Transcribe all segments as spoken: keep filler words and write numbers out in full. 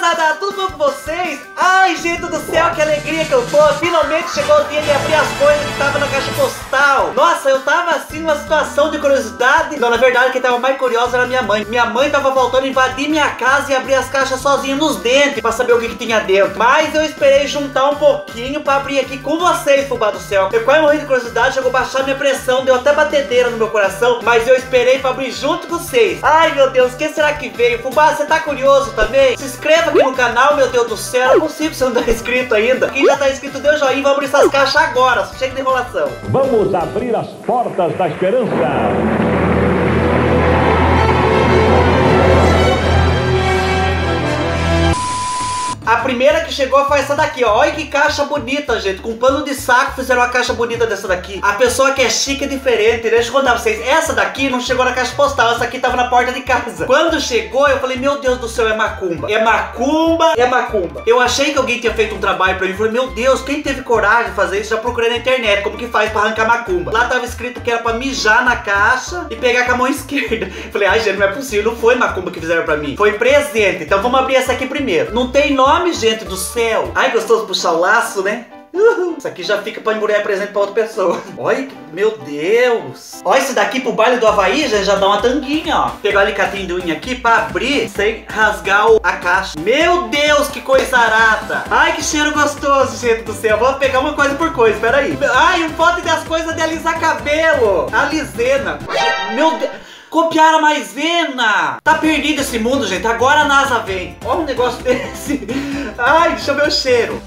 moçada, tudo bom com vocês? Ai, gente do céu, que alegria que eu tô. Finalmente chegou o dia de abrir as coisas que tava na caixa postal. Nossa, eu tava assim numa situação de curiosidade. Não, na verdade, quem tava mais curiosa era minha mãe. Minha mãe tava voltando a invadir minha casa e abrir as caixas sozinha nos dentes pra saber o que, que tinha dentro. Mas eu esperei juntar um pouquinho pra abrir aqui com vocês, fubá do céu. Eu quase morri de curiosidade, chegou a baixar minha pressão, deu até batedeira no meu coração. Mas eu esperei pra abrir junto com vocês. Ai, meu Deus, o que será que veio? Fubá, você tá curioso também? Se inscreva aqui no canal, meu Deus do céu. Não é possível você não tá inscrito ainda. Quem já tá inscrito, dê um joinha. Vamos abrir essas caixas agora. Chega de enrolação. Vamos abrir as portas da esperança. A primeira que chegou foi essa daqui, ó. Olha que caixa bonita, gente. Com pano de saco fizeram uma caixa bonita dessa daqui. A pessoa que é chique é diferente. Deixa eu contar pra vocês. Essa daqui não chegou na caixa postal. Essa aqui tava na porta de casa. Quando chegou, eu falei, meu Deus do céu, é macumba. É macumba, é macumba. Eu achei que alguém tinha feito um trabalho pra mim. Falei, meu Deus, quem teve coragem de fazer isso? Já procurei na internet como que faz pra arrancar macumba. Lá tava escrito que era pra mijar na caixa e pegar com a mão esquerda. Falei, ai, gente, não é possível. Não foi macumba que fizeram pra mim. Foi presente. Então vamos abrir essa aqui primeiro. Não tem nome, gente do céu. Ai, gostoso puxar o laço, né? Uhum. Isso aqui já fica pra embrulhar presente pra outra pessoa. Olha, meu Deus. Olha, esse daqui pro baile do Havaí já, já dá uma tanguinha, ó. Pegar o alicatinho de unha aqui pra abrir sem rasgar o, a caixa. Meu Deus, que coisa arada. Ai, que cheiro gostoso, gente do céu. Vou pegar uma coisa por coisa, peraí. Ai, um pote das coisas de alisar cabelo. Alisena. Meu Deus. Copiaram a maisena. Tá perdido esse mundo, gente. Agora a NASA vem. Olha um negócio desse. Ai, deixa eu ver o cheiro.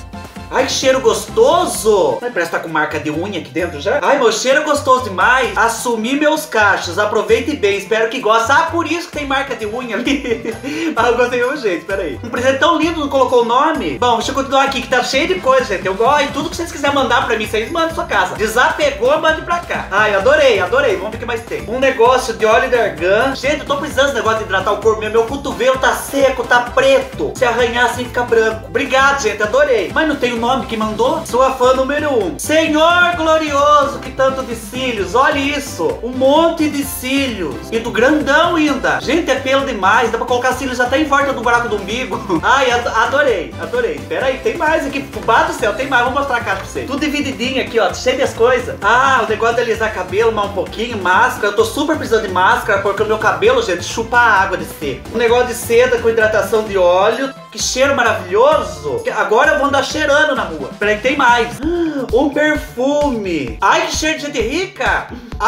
Ai, que cheiro gostoso. Ai, parece que tá com marca de unha aqui dentro já. Ai, meu cheiro é gostoso demais. Assumi meus cachos. Aproveite bem. Espero que goste. Ah, por isso que tem marca de unha ali. Mas eu gostei do meu jeito. Espera aí. Um presente tão lindo, não colocou o nome. Bom, deixa eu continuar aqui, que tá cheio de coisa, gente. Eu gosto. E tudo que vocês quiserem mandar pra mim, vocês mandam pra sua casa. Desapegou, mande pra cá. Ai, adorei, adorei. Vamos ver o que mais tem. Um negócio de óleo de argan. Gente, eu tô precisando desse negócio de hidratar o corpo. Meu, meu cotovelo tá seco, tá preto. Se arranhar assim, fica branco. Obrigado, gente. Adorei. Mas não tem o nome que mandou? Sua fã número um. Senhor glorioso, que tanto de cílios. Olha isso. Um monte de cílios. E do grandão ainda. Gente, é pelo demais. Dá pra colocar cílios até em volta do buraco do umbigo. Ai, adorei. Adorei. Espera aí, tem mais aqui. Fubá do céu, tem mais. Vou mostrar a caixa pra vocês. Tudo divididinho aqui, ó. Cheio das coisas. Ah, o negócio de alisar cabelo, mais um pouquinho. Máscara. Eu tô super precisando de máscara porque o meu cabelo, gente, chupa a água de seco. Um negócio de seda com hidratação de óleo. Que cheiro maravilhoso. Agora eu vou andar cheirando na rua. Peraí, tem mais. Um perfume. Ai, que cheiro de gente rica.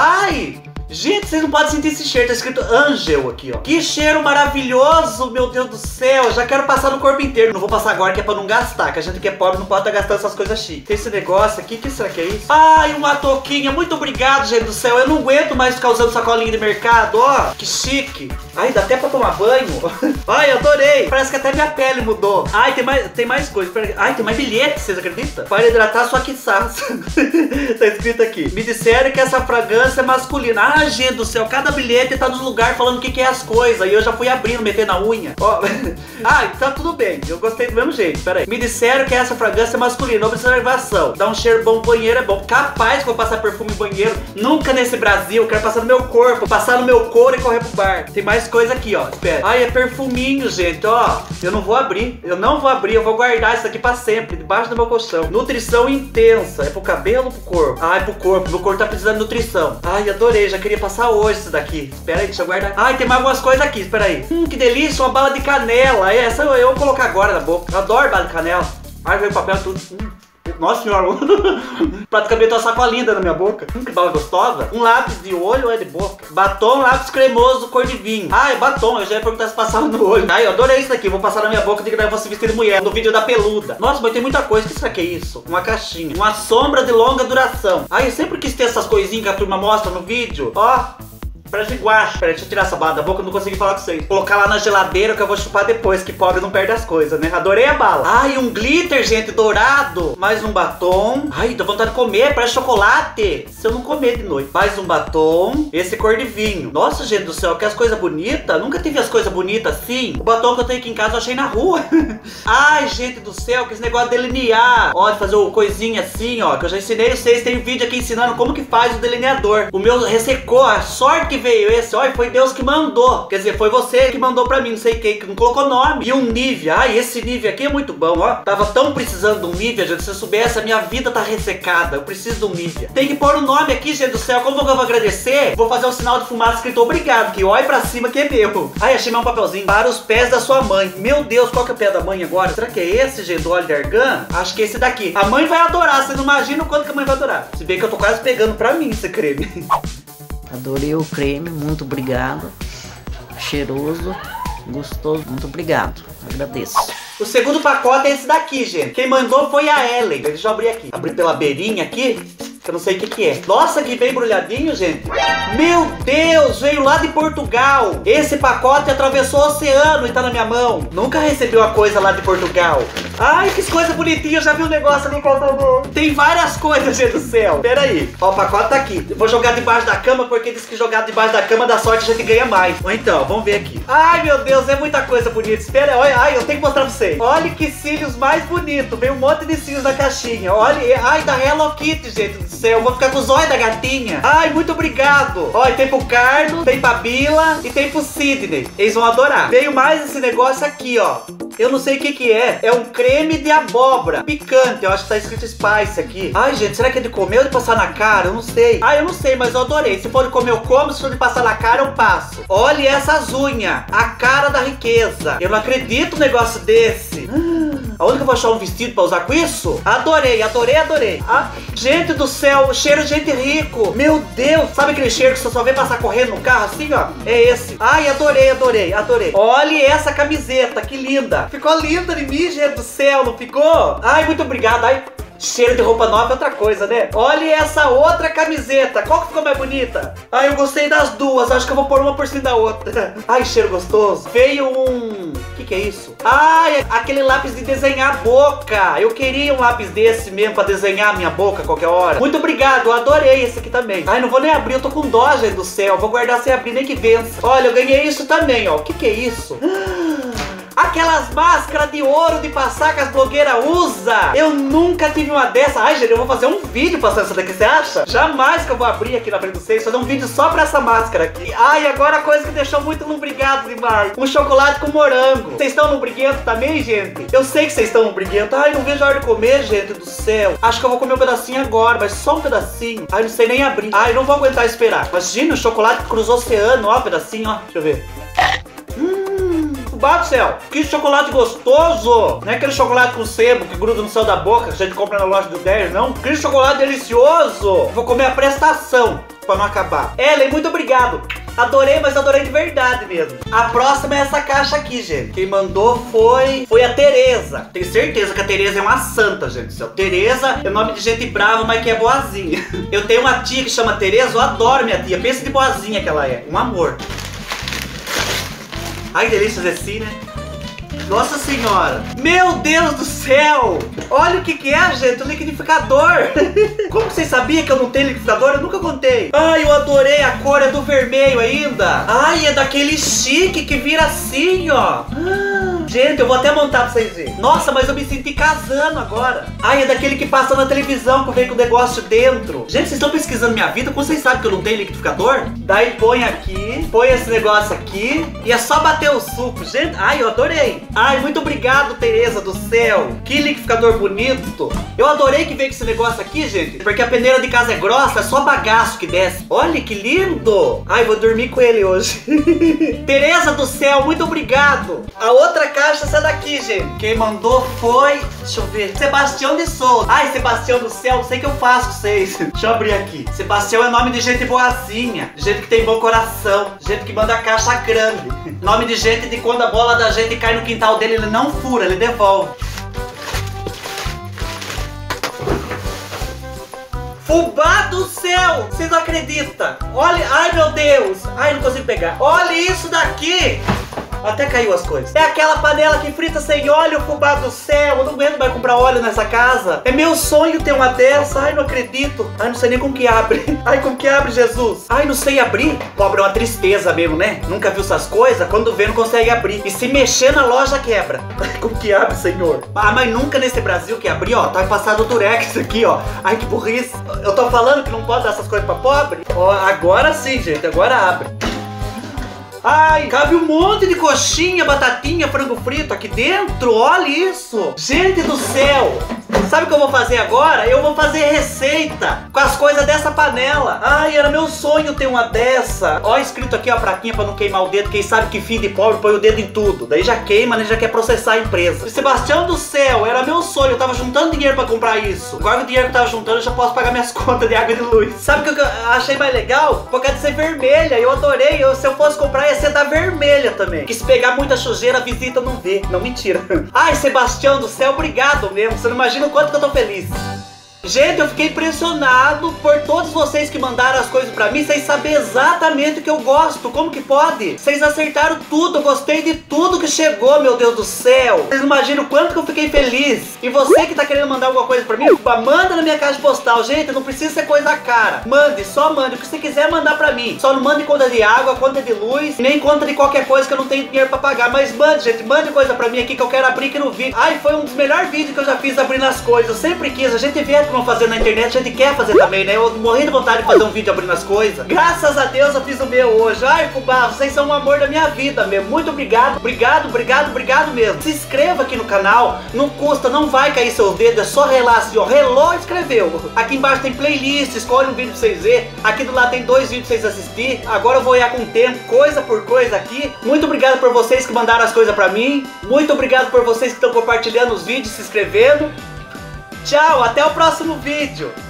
Ai. Gente, vocês não podem sentir esse cheiro. Tá escrito Angel aqui, ó. Que cheiro maravilhoso, meu Deus do céu. Já quero passar no corpo inteiro. Não vou passar agora que é pra não gastar. Que a gente que é pobre não pode estar gastando essas coisas chiques. Tem esse negócio aqui. O que será que é isso? Ai, uma touquinha. Muito obrigado, gente do céu. Eu não aguento mais ficar usando sacolinha de mercado. Ó, que chique. Ai, dá até pra tomar banho. Ai, adorei. Parece que até minha pele mudou. Ai, tem mais, tem mais coisa. Ai, tem mais bilhete, vocês acreditam? Para hidratar sua quiçaça. Tá escrito aqui. Me disseram que essa fragrância é masculina. Ah, gente do céu, cada bilhete tá nos lugares falando o que, que é as coisas. E eu já fui abrindo, metendo na unha. Ó. Ah, tá tudo bem. Eu gostei do mesmo jeito. Pera aí. Me disseram que essa fragrância é masculina. Observação. Dá um cheiro bom, banheiro é bom. Capaz que vou passar perfume em banheiro. Nunca nesse Brasil. Eu quero passar no meu corpo, passar no meu couro e correr pro bar. Tem mais coisa aqui, ó. Espera. Ai, é perfuminho, gente. Ó, eu não vou abrir. Eu não vou abrir. Eu vou guardar isso aqui pra sempre, debaixo do meu colchão. Nutrição intensa. É pro cabelo ou pro corpo? Ah, é pro corpo. Meu corpo tá precisando de nutrição. Ai, adorei. Já queria passar hoje isso daqui. Espera aí, deixa eu guardar. Ai, tem mais algumas coisas aqui, espera aí. Hum, que delícia, uma bala de canela. Essa eu vou colocar agora na boca. Eu adoro bala de canela. Ai, veio o papel tudo. Hum. Nossa senhora. Praticamente uma sacolinha na minha boca. Hum, que bala gostosa. Um lápis de olho ou é de boca? Batom, lápis cremoso, cor de vinho. Ah, é batom. Eu já ia perguntar se passava no olho. Ai, eu adorei isso daqui. Vou passar na minha boca de que eu vou se vestir de mulher. No vídeo da peluda. Nossa, mas tem muita coisa. O que será que é isso? Uma caixinha. Uma sombra de longa duração. Ai, eu sempre quis ter essas coisinhas que a turma mostra no vídeo. Ó. Parece guache. Peraí, deixa eu tirar essa bala da boca, eu não consegui falar com vocês. Colocar lá na geladeira que eu vou chupar depois, que pobre não perde as coisas, né? Adorei a bala. Ai, um glitter, gente, dourado. Mais um batom. Ai, dá vontade de comer, parece chocolate. Se eu não comer de noite. Mais um batom. Esse cor de vinho. Nossa, gente do céu, que as coisas bonitas. Nunca tive as coisas bonitas assim. O batom que eu tenho aqui em casa eu achei na rua. Ai, gente do céu, que esse negócio de delinear. Ó, de fazer o coisinha assim, ó. Que eu já ensinei vocês. Tem vídeo aqui ensinando como que faz o delineador. O meu ressecou. A sorte que veio esse, olha, foi Deus que mandou. Quer dizer, foi você que mandou pra mim, não sei quem, que não colocou nome. E um Nivea, ai, esse Nivea aqui é muito bom, ó. Tava tão precisando de um Nivea, gente, se eu soubesse, a minha vida tá ressecada. Eu preciso de um Nivea. Tem que pôr o nome aqui, gente do céu. Como eu vou agradecer? Vou fazer um sinal de fumaça escrito obrigado, que olha pra cima que é meu. Ai, achei mais um papelzinho. Para os pés da sua mãe. Meu Deus, qual que é o pé da mãe agora? Será que é esse, gente, do óleo de argan? Acho que é esse daqui. A mãe vai adorar, você não imagina o quanto que a mãe vai adorar. Se bem que eu tô quase pegando pra mim esse creme. Adorei o creme, muito obrigado. Cheiroso, gostoso, muito obrigado. Agradeço. O segundo pacote é esse daqui, gente. Quem mandou foi a Ellen. Deixa eu abrir aqui. Abri pela beirinha aqui, que eu não sei o que que é. Nossa, que bem embrulhadinho, gente. Meu Deus, veio lá de Portugal. Esse pacote atravessou o oceano e tá na minha mão. Nunca recebi uma coisa lá de Portugal. Ai, que coisa bonitinha. Eu já vi um negócio ali. Tem várias coisas, gente do céu. Pera aí. Ó, o pacote tá aqui. Eu vou jogar debaixo da cama, porque diz que jogar debaixo da cama dá sorte, a gente ganha mais. Ou então, vamos ver aqui. Ai, meu Deus, é muita coisa bonita. Espera, olha. Ai, eu tenho que mostrar pra vocês. Olha que cílios mais bonitos. Veio um monte de cílios na caixinha. Olha, ai, da Hello Kitty, gente do céu. Eu vou ficar com os olhos da gatinha. Ai, muito obrigado. Olha, tem pro Carlos, tem pra Bila e tem pro Sidney. Eles vão adorar. Veio mais esse negócio aqui, ó. Eu não sei o que que é. É um creme de abóbora picante. Eu acho que tá escrito Spice aqui. Ai, gente, será que é de comer ou de passar na cara? Eu não sei. Ai, eu não sei, mas eu adorei. Se for de comer, eu como. Se for de passar na cara, eu passo. Olha essas unhas. A cara da riqueza. Eu não acredito num negócio desse. Aonde que eu vou achar um vestido pra usar com isso? Adorei, adorei, adorei. Ah, gente do céu, cheiro de gente rico. Meu Deus, sabe aquele cheiro que você só vê passar correndo no carro assim, ó? É esse. Ai, adorei, adorei, adorei. Olha essa camiseta, que linda. Ficou linda em mim, gente do céu, não ficou? Ai, muito obrigado. Ai, cheiro de roupa nova é outra coisa, né? Olha essa outra camiseta. Qual que ficou mais bonita? Ai, eu gostei das duas. Acho que eu vou pôr uma por cima da outra. Ai, cheiro gostoso. Veio um... O que que é isso? Ai, aquele lápis de desenhar a boca. Eu queria um lápis desse mesmo pra desenhar a minha boca a qualquer hora. Muito obrigado, eu adorei esse aqui também. Ai, não vou nem abrir, eu tô com dó, gente do céu. Vou guardar sem abrir, nem que vença. Olha, eu ganhei isso também, ó. O que que é isso? Aquelas máscaras de ouro de passar que as blogueiras usam. Eu nunca tive uma dessa. Ai, gente, eu vou fazer um vídeo passando essa daqui, você acha? Jamais que eu vou abrir aqui na frente do vocês. Fazer um vídeo só pra essa máscara aqui. Ai, agora a coisa que deixou muito lubrigado demais. Um chocolate com morango. Vocês estão lubriguentos também, gente? Eu sei que vocês estão lubriguentos. Ai, não vejo a hora de comer, gente do céu. Acho que eu vou comer um pedacinho agora, mas só um pedacinho. Ai, não sei nem abrir. Ai, não vou aguentar esperar. Imagina, o chocolate que cruzou o oceano. Ó, um pedacinho, ó. Deixa eu ver. Do céu, que chocolate gostoso. Não é aquele chocolate com sebo que gruda no céu da boca que a gente compra na loja do dez, não. Que chocolate delicioso. Vou comer a prestação pra não acabar. Ellen, muito obrigado. Adorei, mas adorei de verdade mesmo. A próxima é essa caixa aqui, gente. Quem mandou foi foi a Tereza. Tenho certeza que a Tereza é uma santa, gente do céu. Tereza é nome de gente brava, mas que é boazinha. Eu tenho uma tia que chama Tereza, eu adoro minha tia. Pensa de boazinha que ela é. Um amor. Ai, delícia assim, né? Nossa senhora. Meu Deus do céu. Olha o que que é, gente. O liquidificador. Como que vocês sabiam que eu não tenho liquidificador? Eu nunca contei. Ai, eu adorei. A cor é do vermelho ainda. Ai, é daquele chique que vira assim, ó. Gente, eu vou até montar pra vocês verem. Nossa, mas eu me senti casando agora. Ai, é daquele que passa na televisão, que vem com o negócio dentro. Gente, vocês estão pesquisando minha vida? Como vocês sabem que eu não tenho liquidificador? Daí põe aqui, põe esse negócio aqui e é só bater o suco. Gente, ai, eu adorei. Ai, muito obrigado, Tereza do céu. Que liquidificador bonito. Eu adorei que veio com esse negócio aqui, gente, porque a peneira de casa é grossa, é só bagaço que desce. Olha que lindo. Ai, vou dormir com ele hoje. Tereza do céu, muito obrigado. A outra caixa é essa daqui, gente. Quem mandou foi... Deixa eu ver. Sebastião de Souza. Ai, Sebastião do céu, não sei o que eu faço com vocês. Deixa eu abrir aqui. Sebastião é nome de gente boazinha. Gente que tem bom coração. Gente que manda caixa grande. Nome de gente de quando a bola da gente cai no quintal dele, ele não fura, ele devolve. Fubá do céu! Vocês não acreditam? Olha, ai meu Deus! Ai, não consigo pegar. Olha isso daqui! Até caiu as coisas. É aquela panela que frita sem óleo, fubá do céu. Eu não aguento mais comprar óleo nessa casa. É meu sonho ter uma dessa. Ai, não acredito. Ai, não sei nem como que abre. Ai, como que abre, Jesus? Ai, não sei abrir. Pobre, é uma tristeza mesmo, né? Nunca viu essas coisas? Quando vê, não consegue abrir. E se mexer na loja, quebra. Ai, como que abre, senhor? Ah, mas nunca nesse Brasil que abrir, ó. Tá passado o durex aqui, ó. Ai, que burrice. Eu tô falando que não pode dar essas coisas pra pobre? Ó, agora sim, gente. Agora abre. Ai, cabe um monte de coxinha, batatinha, frango frito aqui dentro. Olha isso. Gente do céu. Sabe o que eu vou fazer agora? Eu vou fazer receita com as coisas dessa panela. Ai, era meu sonho ter uma dessa. Ó, escrito aqui, ó, praquinha pra não queimar o dedo. Quem sabe que filho de pobre põe o dedo em tudo. Daí já queima, né? Já quer processar a empresa. Sebastião do céu, era meu sonho. Eu tava juntando dinheiro pra comprar isso. Agora o dinheiro que eu tava juntando, eu já posso pagar minhas contas de água e de luz. Sabe o que eu achei mais legal? Por causa de ser vermelha. Eu adorei. Eu, se eu fosse comprar, ia ser da vermelha também. Que se pegar muita sujeira, a visita não vê. Não, mentira. Ai, Sebastião do céu, obrigado mesmo. Você não imagina o quanto que eu tô feliz. Gente, eu fiquei impressionado por todos vocês que mandaram as coisas pra mim, sem saber exatamente o que eu gosto. Como que pode? Vocês acertaram tudo, eu gostei de tudo que chegou, meu Deus do céu. Vocês não imaginam o quanto que eu fiquei feliz. E você que tá querendo mandar alguma coisa pra mim, manda na minha caixa postal. Gente, não precisa ser coisa cara. Mande, só mande o que você quiser mandar pra mim. Só não mande conta de água, conta de luz, nem conta de qualquer coisa que eu não tenho dinheiro pra pagar. Mas mande, gente, mande coisa pra mim aqui que eu quero abrir aqui no vídeo. Ai, foi um dos melhores vídeos que eu já fiz abrindo as coisas. Eu sempre quis, a gente vê como fazer na internet, a gente quer fazer também, né? Eu morri de vontade de fazer um vídeo abrindo as coisas. Graças a Deus eu fiz o meu hoje. Ai, fubá, vocês são o amor da minha vida mesmo. Muito obrigado, obrigado, obrigado, obrigado mesmo. Se inscreva aqui no canal, não custa, não vai cair seus dedos, é só relar assim, ó. Relou, escreveu. Aqui embaixo tem playlist, escolhe um vídeo pra vocês verem. Aqui do lado tem dois vídeos pra vocês assistirem. Agora eu vou olhar com o tempo, coisa por coisa aqui. Muito obrigado por vocês que mandaram as coisas pra mim. Muito obrigado por vocês que estão compartilhando os vídeos, se inscrevendo. Tchau, até o próximo vídeo.